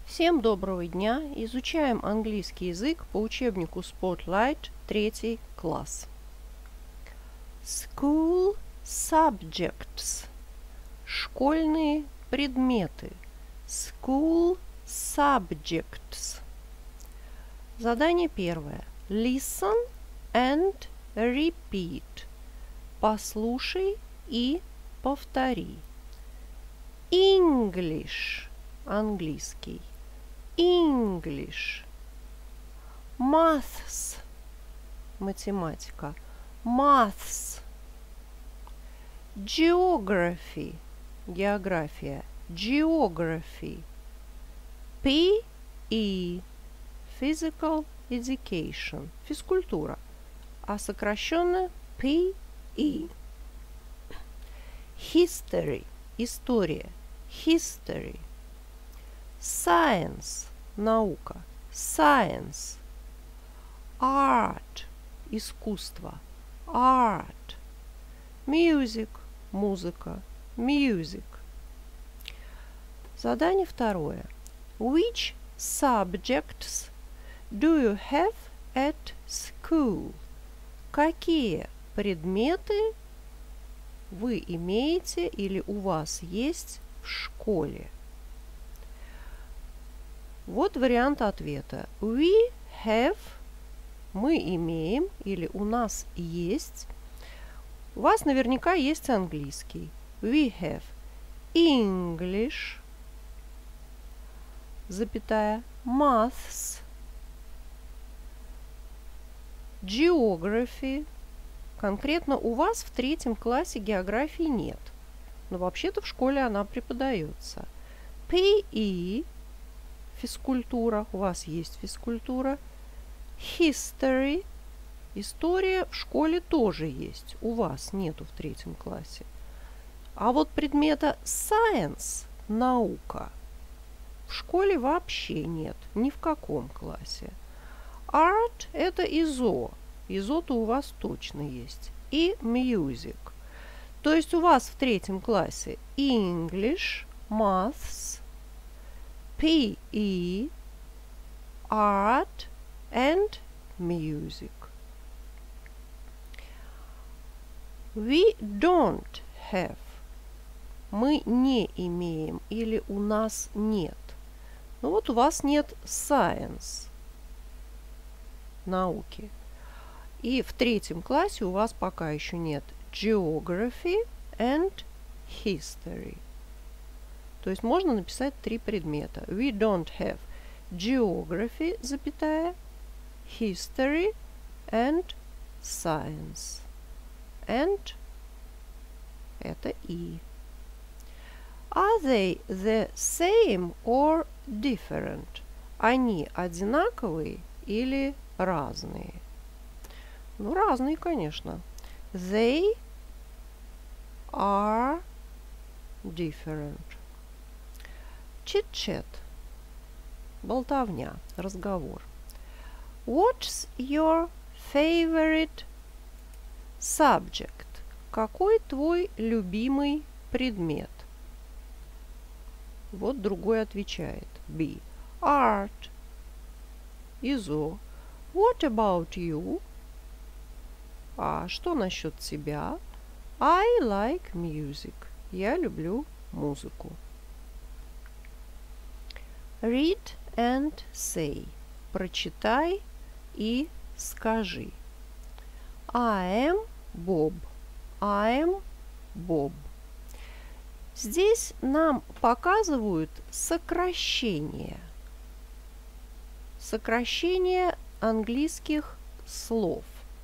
Всем доброго дня! Изучаем английский язык по учебнику Spotlight, 3 класс. School subjects. Школьные предметы. School subjects. Задание первое. Listen and repeat. Послушай и повтори. English. Английский. English. Maths. Математика. Maths. Geography. География. Geography. PE. Physical Education. Физкультура. А сокращенно PE. History. История. History. Science – наука. Science. Art – искусство. Art. Music – музыка. Music. Задание второе. Which subjects do you have at school? Какие предметы вы имеете или у вас есть в школе? Вот вариант ответа. We have – мы имеем или у нас есть. У вас наверняка есть английский. We have English, запятая, Maths, Geography. Конкретно у вас в 3 классе географии нет. Но вообще-то в школе она преподается. PE – физкультура, у вас есть физкультура. History, история в школе тоже есть, у вас нету в 3 классе. А вот предмета science, наука, в школе вообще нет, ни в каком классе. Art – это ИЗО, ИЗО-то у вас точно есть. И music. То есть у вас в 3 классе English, Maths, PE, Art and Music. We don't have. Мы не имеем или у нас нет. Ну вот у вас нет Science, науки. И в 3 классе у вас пока еще нет Geography and History. То есть можно написать 3 предмета. We don't have geography, запятая, history and science. And это и. Are they the same or different? Они одинаковые или разные? Ну, разные, конечно. They are different. Chit-chat. Болтовня, разговор. What's your favorite subject? Какой твой любимый предмет? Вот другой отвечает. B. Art. ИЗО. What about you? А что насчет тебя? I like music. Я люблю музыку. Read and say. Прочитай и скажи. I am Bob. I am Bob. Здесь нам показывают сокращение. Сокращение английских слов.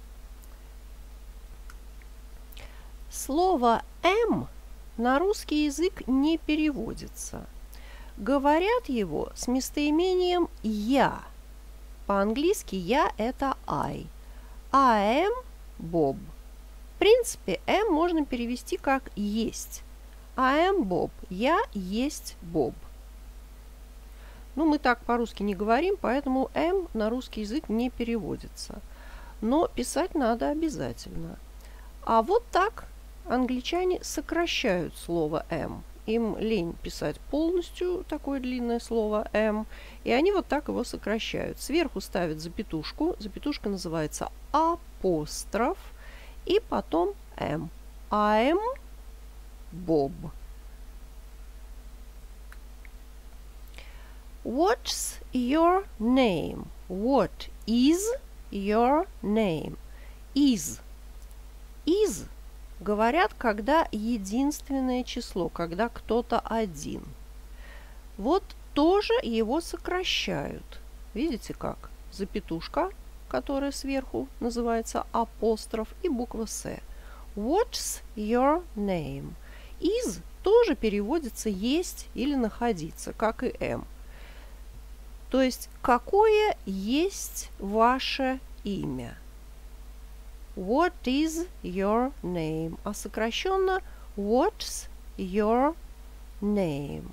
Слово am на русский язык не переводится. Говорят его с местоимением «я». По-английски «я» – это I. I am Bob. В принципе, am можно перевести как «есть». I am Bob. Я есть Боб. Ну, мы так по-русски не говорим, поэтому am на русский язык не переводится. Но писать надо обязательно. А вот так англичане сокращают слово am им лень писать полностью такое длинное слово «м», и они вот так его сокращают. Сверху ставят запятушку, запятушка называется апостроф, и потом «м». I'm Bob. What's your name? What is your name? Is. Is говорят, когда единственное число, когда кто-то один. Вот тоже его сокращают. Видите как? Запятушка, которая сверху называется апостроф, и буква «С». What's your name? Is тоже переводится «есть» или «находиться», как и «м». То есть, какое есть ваше имя? What is your name? А сокращенно What's your name?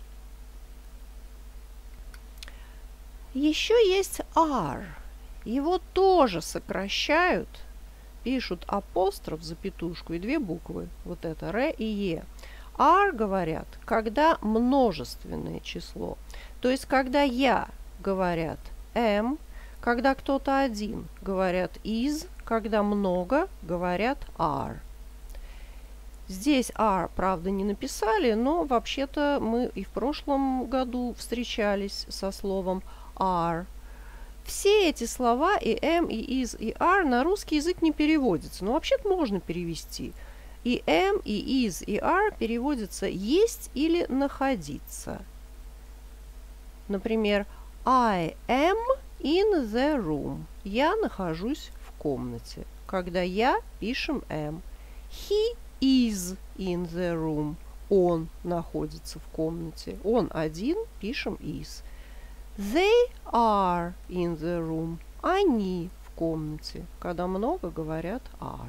Еще есть are. Его тоже сокращают. Пишут апостроф, запятушку и две буквы. Вот это Р и Е. Are говорят, когда множественное число. То есть, когда я, говорят am, когда кто-то один, говорят is, когда много, говорят are. Здесь are, правда, не написали, но вообще-то мы и в прошлом году встречались со словом are. Все эти слова и am, и is, и are на русский язык не переводятся. Но вообще-то можно перевести. И am, и is, и are переводятся есть или находиться. Например, I am in the room. Я нахожусь в комнате. Когда я, пишем am. He is in the room. Он находится в комнате. Он один, пишем is. They are in the room. Они в комнате. Когда много, говорят are.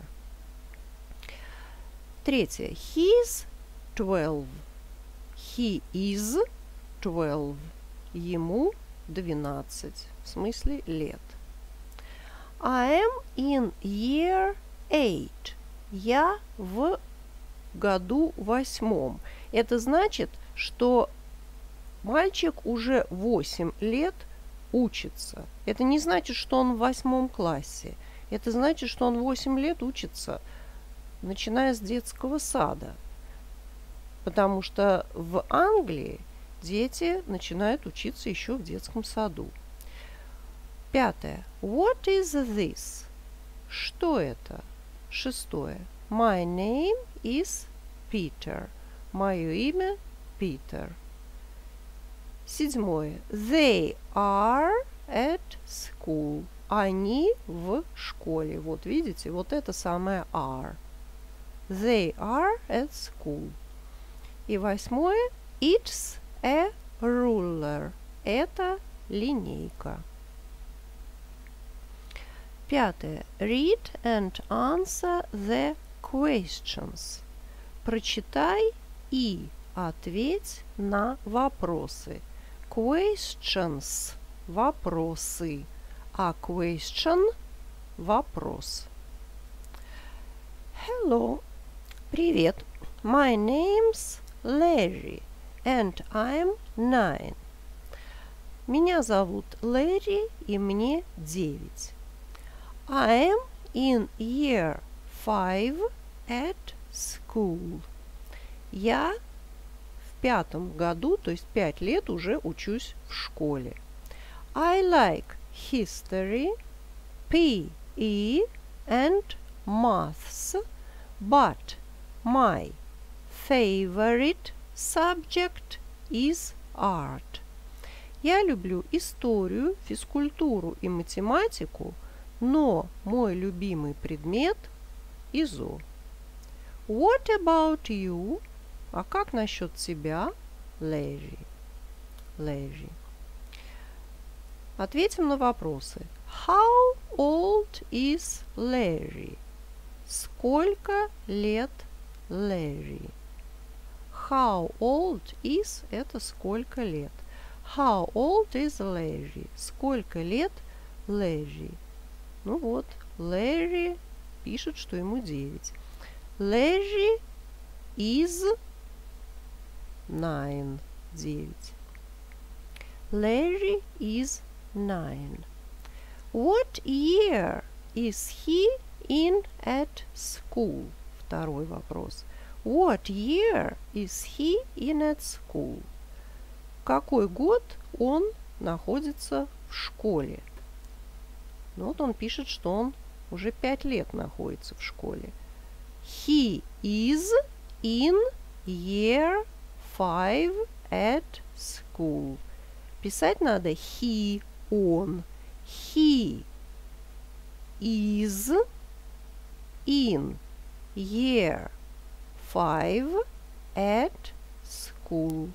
Третье. He's 12. He is 12. Ему 12. В смысле лет. I am in year 8. Я в году 8. Это значит, что мальчик уже 8 лет учится. Это не значит, что он в 8 классе. Это значит, что он 8 лет учится, начиная с детского сада. Потому что в Англии дети начинают учиться еще в детском саду. Пятое. What is this? Что это? Шестое. My name is Peter. Мое имя Питер. Седьмое. They are at school. Они в школе. Вот видите, вот это самое are. They are at school. И восьмое. It's a ruler. Это линейка. Пятое. Read and answer the questions. Прочитай и ответь на вопросы. Questions – вопросы, а question – вопрос. Hello. Привет. My name's Larry, and I'm 9. Меня зовут Лэри, и мне 9. I am in year 5 at school. Я в 5 году, то есть 5 лет уже учусь в школе. I like history, PE and maths, but my favorite subject is art. Я люблю историю, физкультуру и математику, но мой любимый предмет – ИЗО. What about you? А как насчет тебя, Larry? Larry. Ответим на вопросы. How old is Larry? Сколько лет Larry? How old is – это сколько лет. How old is Larry? Сколько лет Larry? Ну вот, Larry пишет, что ему 9. Larry is 9. 9. Larry is 9. What year is he in at school? Второй вопрос. What year is he in at school? Какой год он находится в школе? Ну, вот он пишет, что он уже 5 лет находится в школе. He is in year 5 at school. Писать надо he, он. He is in year 5 at school.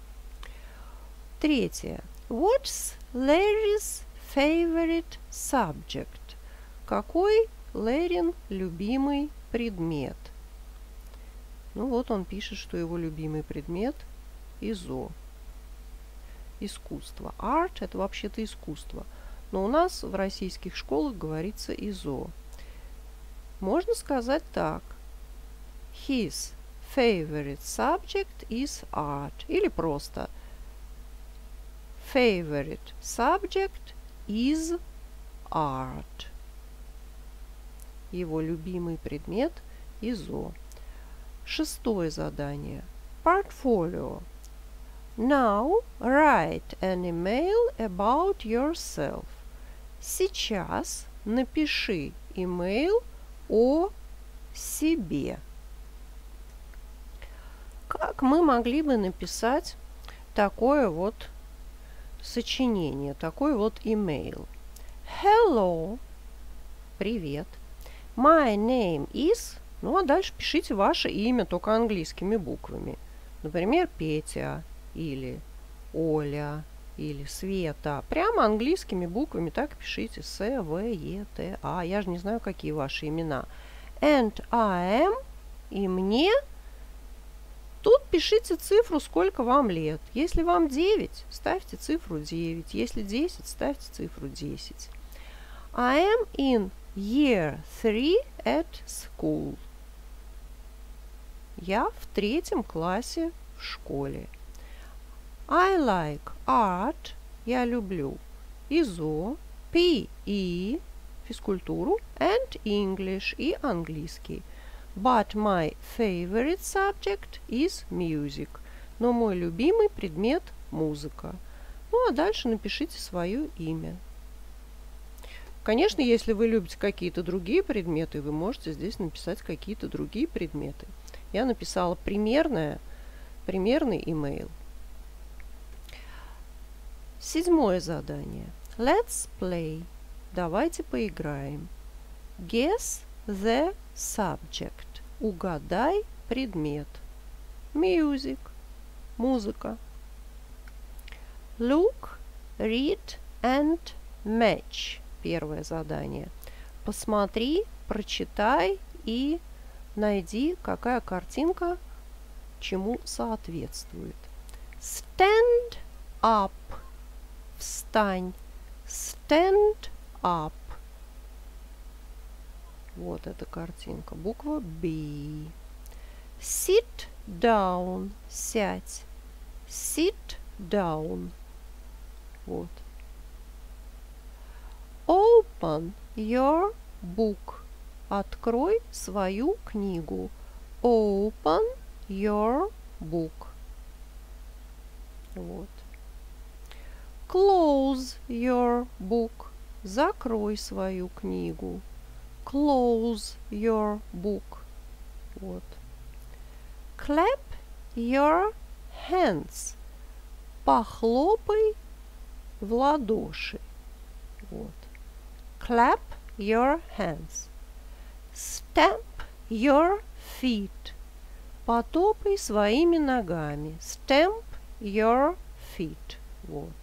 Третье. What's Larry's favorite subject? Какой Лэрин любимый предмет? Ну вот он пишет, что его любимый предмет ИЗО. Искусство. Art – это вообще-то искусство. Но у нас в российских школах говорится ИЗО. Можно сказать так. His favorite subject is art. Или просто favorite subject is art. Его любимый предмет ИЗО. Шестое задание. Portfolio. Now write an email about yourself. Сейчас напиши имейл о себе. Как мы могли бы написать такое вот сочинение, такой вот имейл? Hello. Привет. My name is... Ну, а дальше пишите ваше имя только английскими буквами. Например, Петя или Оля или Света. Прямо английскими буквами так пишите. С-В-Е-Т-А. Я же не знаю, какие ваши имена. And I am. И мне. Тут пишите цифру, сколько вам лет. Если вам 9, ставьте цифру 9. Если 10, ставьте цифру 10. I am in year 3 at school. Я в 3 классе в школе. I like art. Я люблю ИЗО, PE, физкультуру, and English и английский. But my favorite subject is music. Но мой любимый предмет – музыка. Ну, а дальше напишите свое имя. Конечно, если вы любите какие-то другие предметы, вы можете здесь написать какие-то другие предметы. Я написала примерный имейл. Седьмое задание. Let's play. Давайте поиграем. Guess the subject. Угадай предмет. Music. Музыка. Look, read and match. Первое задание. Посмотри, прочитай и найди, какая картинка чему соответствует. Stand up. Встань. Stand up. Вот эта картинка. Буква B. Sit down. Сядь. Sit down. Вот. Open your book. Открой свою книгу. Open your book. Вот. Close your book. Закрой свою книгу. Close your book. Вот. Clap your hands. Похлопай в ладоши. Вот. Clap your hands. Stamp your feet. Потопай своими ногами. Stamp your feet. Вот.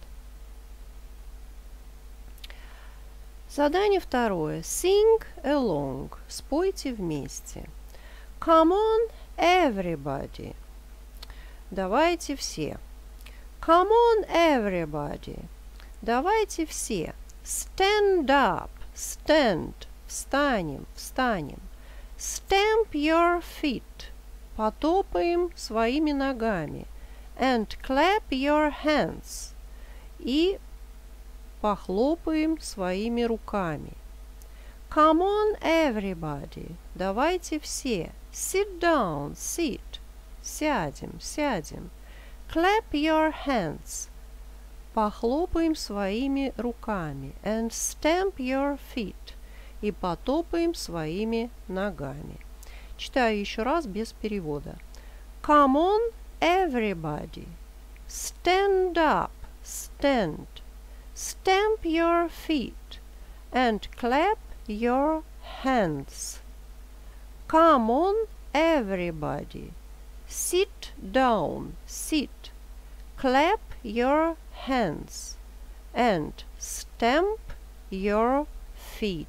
Задание второе. Sing along. Спойте вместе. Come on, everybody. Давайте все. Come on, everybody. Давайте все. Stand up. Stand. Встанем. Встанем. Stamp your feet. Потопаем своими ногами. And clap your hands. И похлопаем своими руками. Come on, everybody. Давайте все. Sit down, sit. Сядем, сядем. Clap your hands. Похлопаем своими руками. And stamp your feet. И потопаем своими ногами. Читаю еще раз без перевода. Come on, everybody. Stand up, stand. Stamp your feet. And clap your hands. Come on, everybody. Sit down, sit. Clap your hands. And stamp your feet.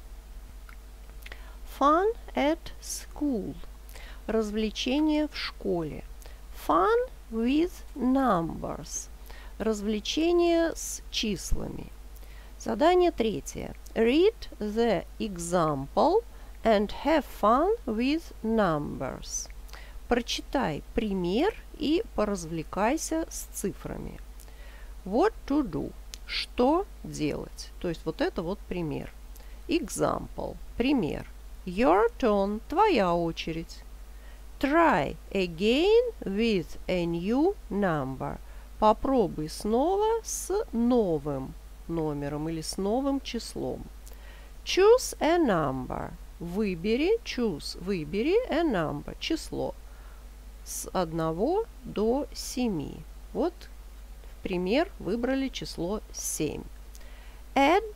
Fun at school. Развлечения в школе. Fun with numbers. Развлечения с числами. Задание третье. Read the example and have fun with numbers. Прочитай пример и поразвлекайся с цифрами. What to do. Что делать? То есть вот это вот пример. Example. Пример. Your turn. Твоя очередь. Try again with a new number. Попробуй снова с новым номером или с новым числом. Choose a number. Выбери, choose, выбери a number, число с 1 до 7. Вот, в пример, выбрали число 7. Add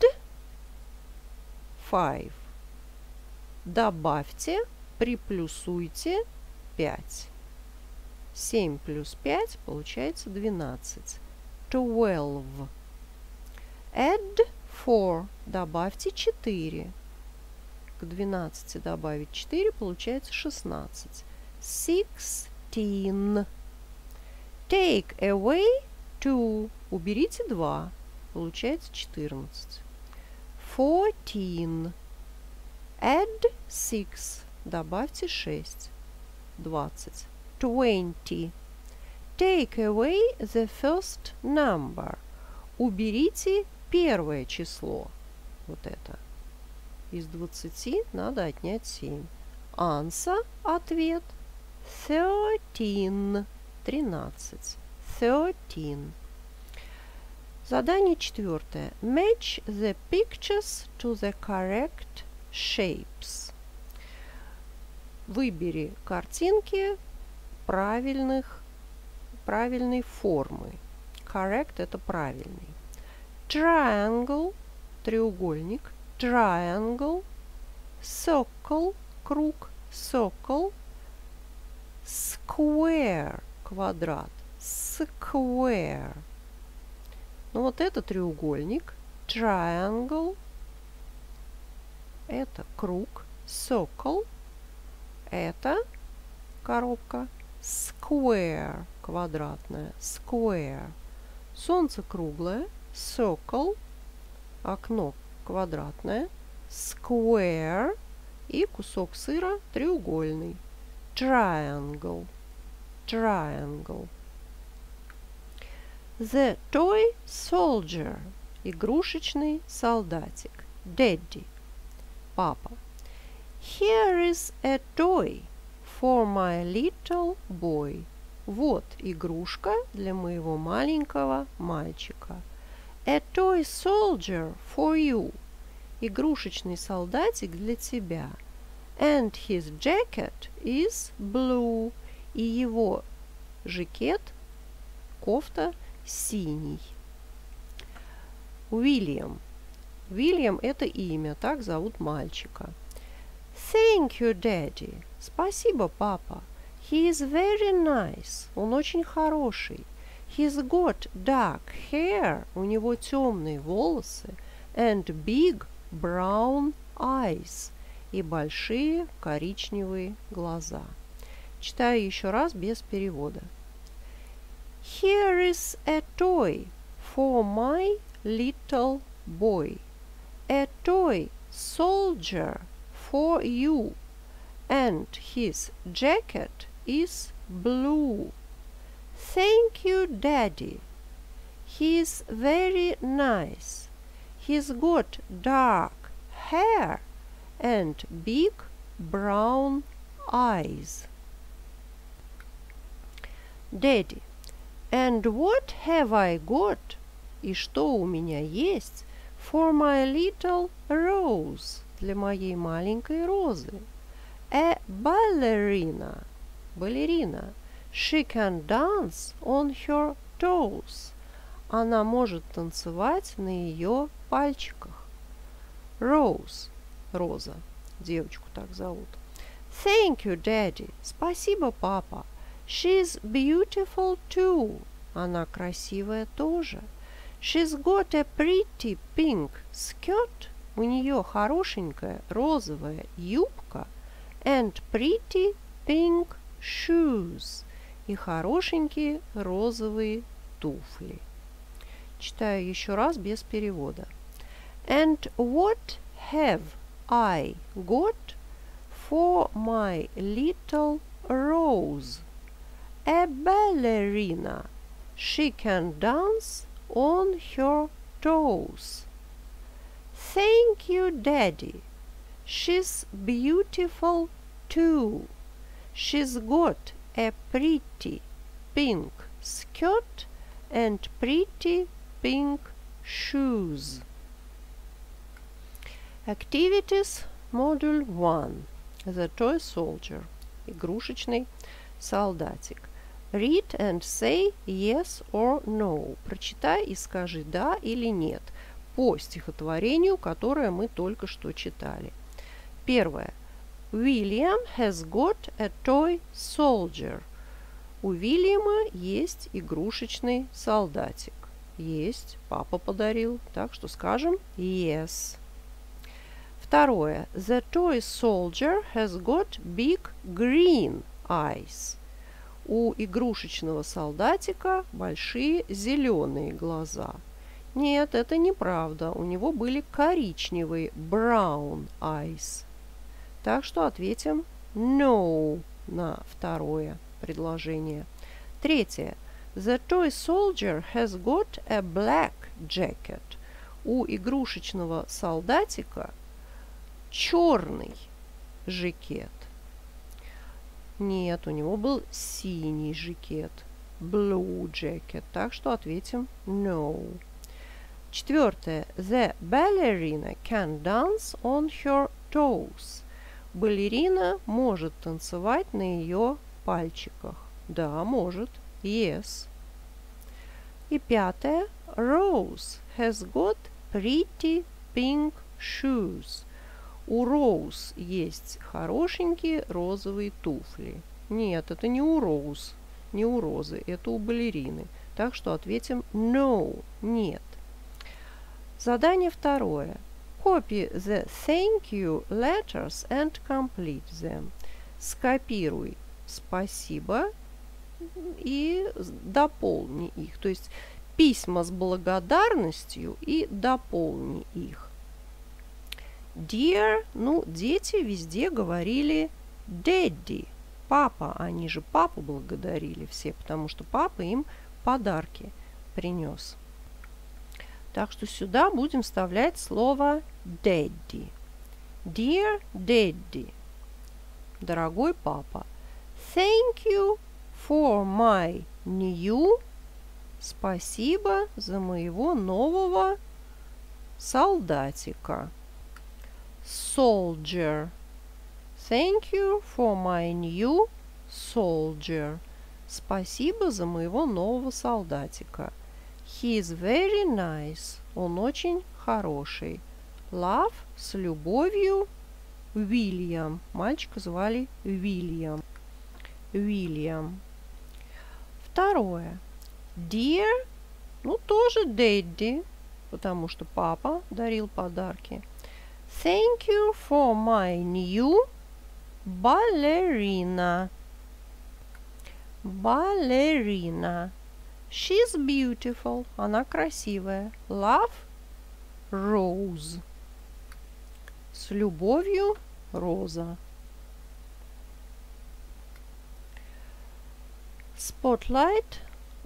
5. Добавьте, приплюсуйте 5. 7 плюс 5 получается 12. 12. Add 4. Добавьте 4. К 12 добавить 4 получается 16. 16. Take away 2. Уберите 2. Получается 14. 14. Add 6. Добавьте 6. 20. 20. Take away the first number. Уберите первое число. Вот это. Из 20 надо отнять 7. Answer – ответ. 13. 13. 13. Задание четвертое. Match the pictures to the correct shapes. Выбери картинки правильной формы. Correct – это правильный. Triangle – треугольник. Triangle. Circle – круг. Circle. Square – квадрат. Square. Ну вот это треугольник. Triangle. Это круг. Circle. Это коробка. Square. Квадратная. Square. Солнце круглое. Circle. Окно квадратное. Square. И кусок сыра треугольный. Triangle. Triangle. The toy soldier. Игрушечный солдатик. Daddy. Папа. Here is a toy for my little boy. Вот игрушка для моего маленького мальчика. A toy soldier for you. Игрушечный солдатик для тебя. And his jacket is blue. И его жакет, кофта, синий. Уильям. Уильям – это имя, так зовут мальчика. Thank you, Daddy. Спасибо, папа. He is very nice. Он очень хороший. He's got dark hair. У него темные волосы. And big brown eyes. И большие коричневые глаза. Читаю еще раз без перевода. Here is a toy for my little boy. A toy soldier for you. And his jacket is blue. Thank you, Daddy. He's very nice. He's got dark hair and big brown eyes. Daddy, and what have I got? И что у меня есть for my little rose, для моей маленькой розы? A ballerina, балерина. She can dance on her toes. Она может танцевать на ее пальчиках. Rose, роза, девочку так зовут. Thank you, Daddy. Спасибо, папа. She's beautiful too. Она красивая тоже. She's got a pretty pink skirt. У нее хорошенькая розовая юбка. And pretty pink shoes. И хорошенькие розовые туфли. Читаю еще раз без перевода. And what have I got for my little rose? A ballerina. She can dance on her toes. Thank you, Daddy. She's beautiful too. She's got a pretty pink skirt and pretty pink shoes. Activities Module 1. The Toy Soldier. Игрушечный солдатик. Read and say yes or no. Прочитай и скажи да или нет по стихотворению, которое мы только что читали. Первое. William has got a toy soldier. У Вильяма есть игрушечный солдатик. Есть, папа подарил, так что скажем yes. Второе. The toy soldier has got big green eyes. У игрушечного солдатика большие зеленые глаза. Нет, это неправда. У него были коричневые brown eyes. Так что ответим no на второе предложение. Третье. The toy soldier has got a black jacket. У игрушечного солдатика черный жакет. Нет, у него был синий жакет. Blue jacket. Так что ответим no. Четвертое. The ballerina can dance on her toes. Балерина может танцевать на ее пальчиках. Да, может. Yes. И пятое. Rose has got pretty pink shoes. У Роуз есть хорошенькие розовые туфли. Нет, это не у Роуз, не у Розы, это у балерины. Так что ответим no, нет. Задание второе. Copy the thank you letters and complete them. Скопируй спасибо и дополни их. То есть письма с благодарностью и дополни их. Dear, ну, дети везде говорили daddy, папа. Они же папу благодарили все, потому что папа им подарки принес. Так что сюда будем вставлять слово daddy. Dear daddy, дорогой папа. Thank you for my new. Спасибо за моего нового солдатика. Soldier. Thank you for my new soldier. Спасибо за моего нового солдатика. He is very nice. Он очень хороший. Love с любовью. William. Мальчика звали William. William. Второе. Dear. Ну, тоже daddy, потому что папа дарил подарки. Thank you for my new ballerina. Ballerina. She's beautiful. Она красивая. Love, Rose. С любовью, Роза. Spotlight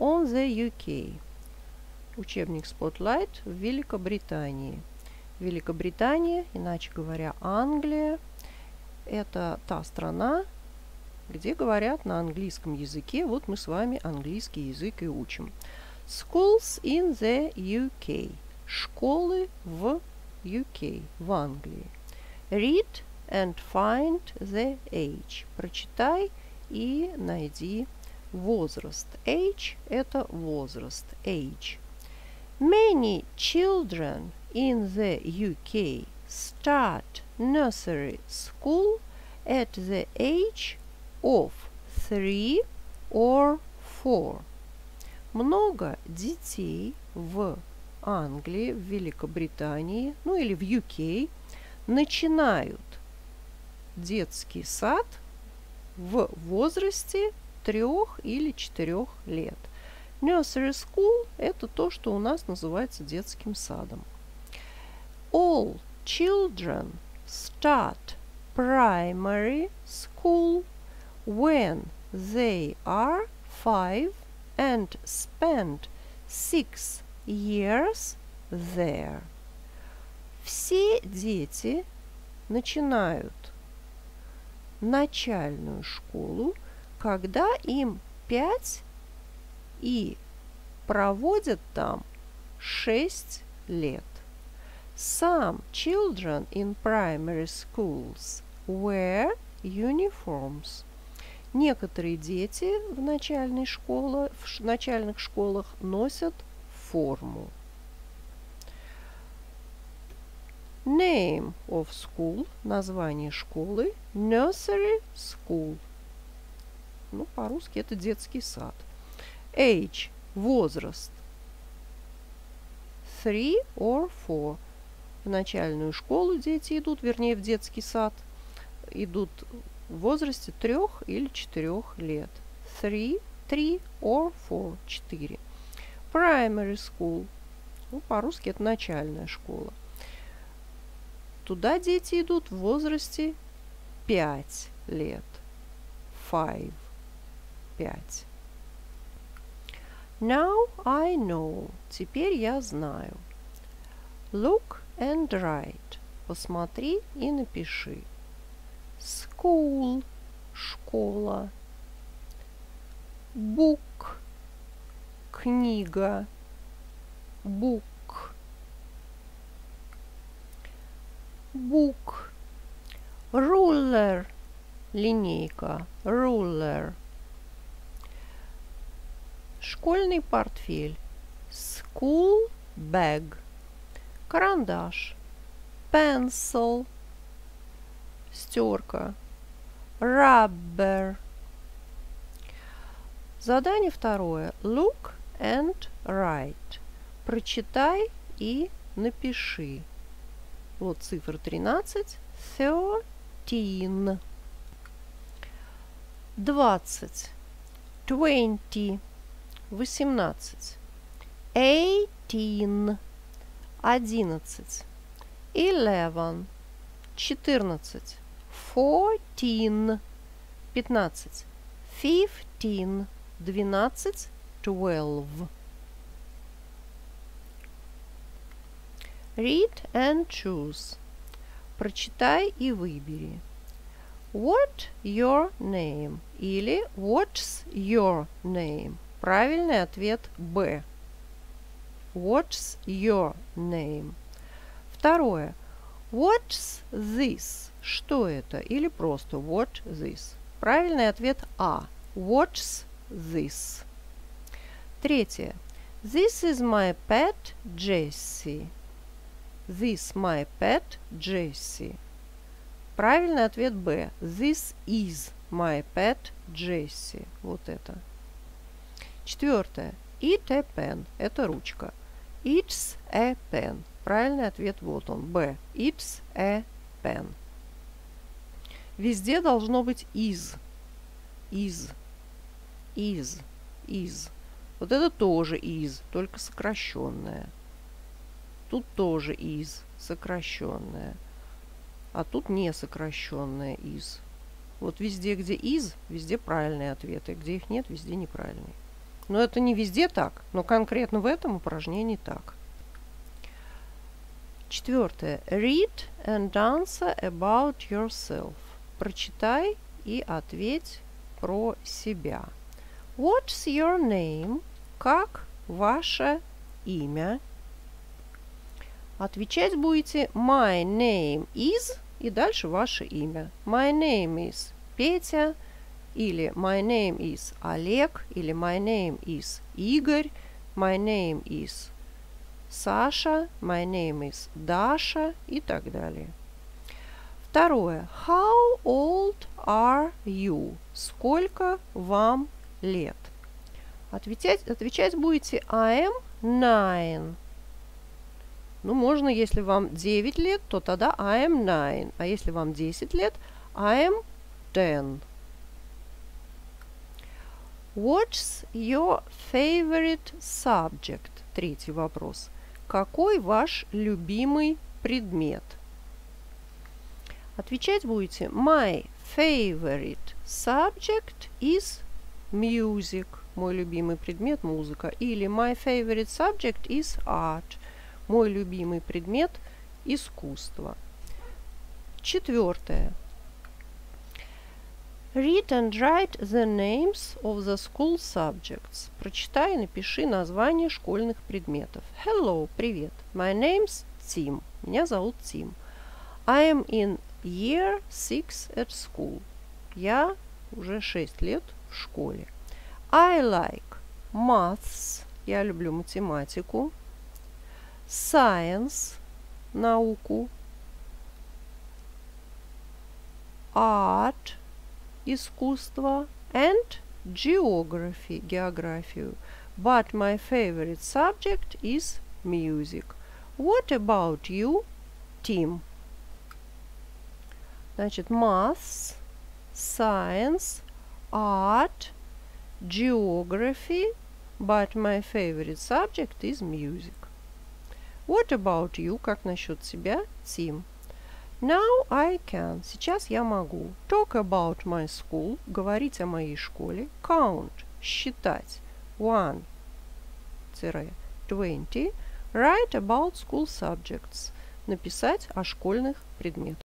on the UK. Учебник Spotlight в Великобритании. Великобритания, иначе говоря, Англия, это та страна, где говорят на английском языке. Вот мы с вами английский язык и учим. Schools in the UK. Школы в UK, в Англии. Read and find the age. Прочитай и найди возраст. Age – это возраст. Age. Many children in the UK start nursery school at the age of 3 or 4. Много детей в Англии, в Великобритании, ну или в UK, начинают детский сад в возрасте 3 или 4 лет. Nursery school – это то, что у нас называется детским садом. All children start primary school when they are 5 and spend 6 years there. Все дети начинают начальную школу, когда им 5 и проводят там 6 лет. Some children in primary schools wear uniforms. Некоторые дети в начальных школах носят форму. Name of school – название школы. Nursery school. Ну, по-русски это детский сад. Age – возраст. 3 or 4. В начальную школу дети идут, вернее, в детский сад, идут в возрасте 3 или 4 лет. 3 or 4, 4. Primary school. Ну, по-русски это начальная школа. Туда дети идут в возрасте 5 лет. 5. 5. Now I know. Теперь я знаю. Look and write. Посмотри и напиши. School. Школа. Book. Книга. Book. Book. Ruler. Линейка. Ruler. Школьный портфель. School bag. Карандаш. Pencil. Стерка. Rubber. Задание второе. Look and write. Прочитай и напиши. Вот цифра 13. 13. 20. 20. 18. 18. 11. 11. 14. 14. 15. 15. 12. 12. Read and choose. Прочитай и выбери. What your name или What's your name? Правильный ответ Б. What's your name? Второе. What's this? Что это? Или просто What this? Правильный ответ А. What's this? Третье. This is my pet Jessie. This my pet Jessie. Правильный ответ Б. This is my pet Jessie. Вот это. Четвертое. It a pen. Это ручка. It's a pen. Правильный ответ вот он. Б. It's a pen. Везде должно быть is. Is. Is. Is. Вот это тоже is, только сокращенное. Тут тоже is, сокращенное. А тут не сокращенное is. Вот везде, где is, везде правильные ответы. Где их нет, везде неправильные. Но это не везде так, но конкретно в этом упражнении так. 4. Read and answer about yourself. Прочитай и ответь про себя. What's your name? Как ваше имя? Отвечать будете my name is и дальше ваше имя. My name is Петя, или my name is Олег, или my name is Игорь, my name is Саша, my name is Даша и так далее. 2. How old are you? Сколько вам лет? Отвечать будете I am 9. Ну, можно, если вам 9 лет, то тогда I am 9. А если вам 10 лет, I am 10. What's your favorite subject? 3 вопрос. Какой ваш любимый предмет? Отвечать будете My favorite subject is music. Мой любимый предмет – музыка. Или My favorite subject is art. Мой любимый предмет – искусство. 4. Read and write the names of the school subjects. Прочитай и напиши название школьных предметов. Hello, привет. My name's Tim. Меня зовут Тим. I am in year 6 at school. Я уже 6 лет в школе. I like maths. Я люблю математику. Science. Науку. Art. Искусство. And geography. Географию. But my favorite subject is music. What about you, Tim? Значит, maths, science, art, geography, but my favorite subject is music. What about you? Как насчет тебя, Tim? Now I can. Сейчас я могу. Talk about my school. Говорить о моей школе. Count. Считать. 1-20. Write about school subjects. Написать о школьных предметах.